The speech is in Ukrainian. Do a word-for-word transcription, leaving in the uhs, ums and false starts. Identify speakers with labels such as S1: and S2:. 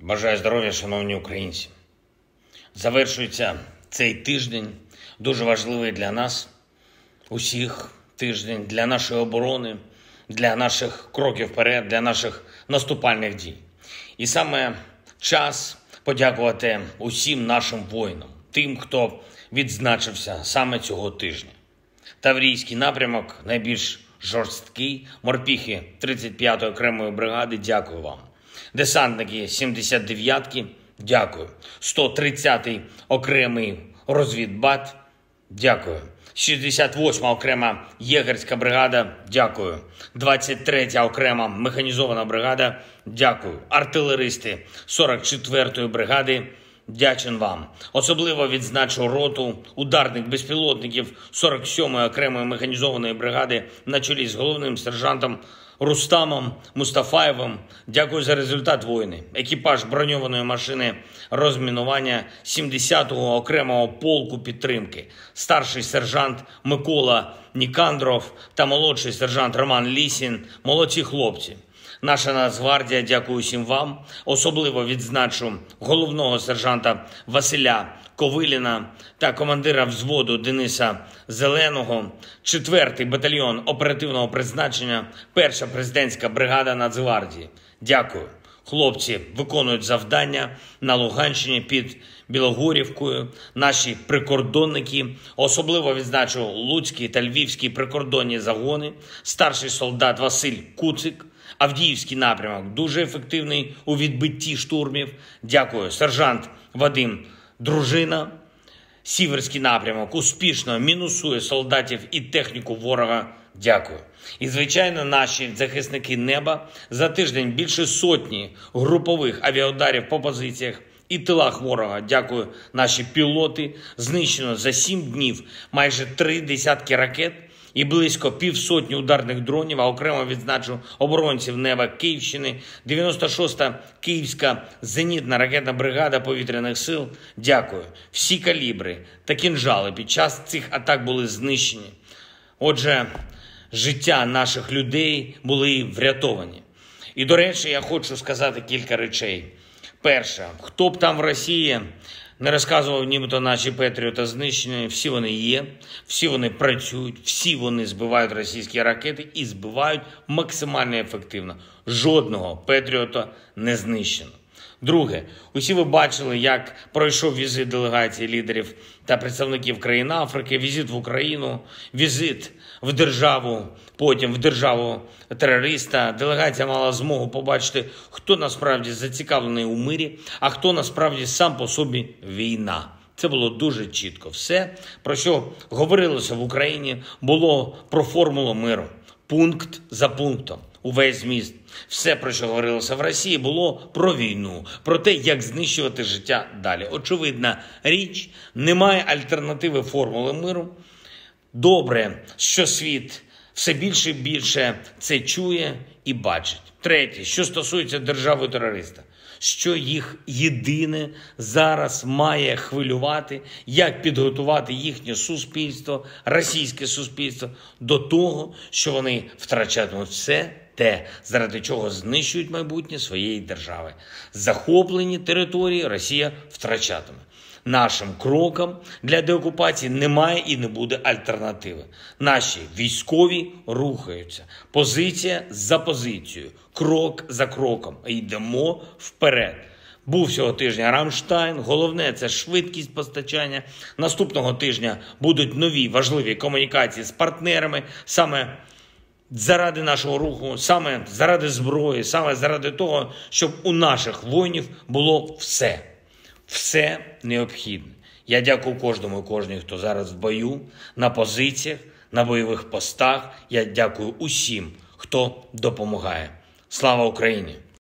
S1: Бажаю здоров'я, шановні українці. Завершується цей тиждень, дуже важливий для нас, усіх тиждень, для нашої оборони, для наших кроків вперед, для наших наступальних дій. І саме час подякувати усім нашим воїнам, тим, хто відзначився саме цього тижня. Таврійський напрямок найбільш жорсткий, морпіхи тридцять п'ятої окремої бригади, дякую вам. Десантники сімдесят дев'ятки, дякую. сто тридцятий окремий розвідбат, дякую. шістдесят восьма окрема єгерська бригада, дякую. двадцять третя окрема механізована бригада, дякую. Артилеристи сорок четвертої бригади, дячен вам. Особливо відзначу роту ударних безпілотників сорок сьомої окремої механізованої бригади на чолі з головним сержантом Рустамом Мустафаєвим. Дякую за результат, воїни. Екіпаж броньованої машини розмінування сімдесятого окремого полку підтримки. Старший сержант Микола Нікандров та молодший сержант Роман Лісін. Молодці хлопці. Наша Нацгвардія, дякую всім вам. Особливо відзначу головного сержанта Василя Ковиліна та командира взводу Дениса Зеленого, четвертий батальйон оперативного призначення, перша президентська бригада Нацгвардії. Дякую. Хлопці виконують завдання на Луганщині під Білогорівкою. Наші прикордонники, особливо відзначу Луцький та Львівський прикордонні загони, старший солдат Василь Куцик. Авдіївський напрямок дуже ефективний у відбитті штурмів. Дякую. Сержант Вадим Дружина. Сіверський напрямок успішно мінусує солдатів і техніку ворога. Дякую. І, звичайно, наші захисники неба. За тиждень більше сотні групових авіаударів по позиціях і тилах ворога. Дякую. Наші пілоти. Знищено за сім днів майже три десятки ракет і близько півсотні ударних дронів, а окремо відзначу оборонців неба Київщини, дев'яносто шоста Київська зенітна ракетна бригада повітряних сил. Дякую. Всі калібри та кінжали під час цих атак були знищені. Отже, життя наших людей були врятовані. І, до речі, я хочу сказати кілька речей. Перше, хто б там в Росії не розказував, нібито наші Петріоти знищені, всі вони є, всі вони працюють, всі вони збивають російські ракети і збивають максимально ефективно. Жодного Петріота не знищено. Друге, усі ви бачили, як пройшов візит делегації лідерів та представників країн Африки, візит в Україну, візит в державу, потім в державу терориста. Делегація мала змогу побачити, хто насправді зацікавлений у мирі, а хто насправді сам по собі війна. Це було дуже чітко. Все, про що говорилося в Україні, було про формулу миру. Пункт за пунктом. Увесь зміст. Все, про що говорилося в Росії, було про війну, про те, як знищувати життя далі. Очевидна річ, немає альтернативи формули миру. Добре, що світ все більше і більше це чує і бачить. Третє, що стосується держави-терориста. Що їх єдине зараз має хвилювати, як підготувати їхнє суспільство, російське суспільство, до того, що вони втрачатимуть все те, заради чого знищують майбутнє своєї держави. Захоплені території Росія втрачатиме. Нашим крокам для деокупації немає і не буде альтернативи. Наші військові рухаються. Позиція за позицією, крок за кроком. Йдемо вперед. Був цього тижня Рамштайн. Головне – це швидкість постачання. Наступного тижня будуть нові важливі комунікації з партнерами. Саме заради нашого руху, саме заради зброї, саме заради того, щоб у наших воїнів було все. Все необхідне. Я дякую кожному і кожній, хто зараз в бою, на позиціях, на бойових постах. Я дякую усім, хто допомагає. Слава Україні!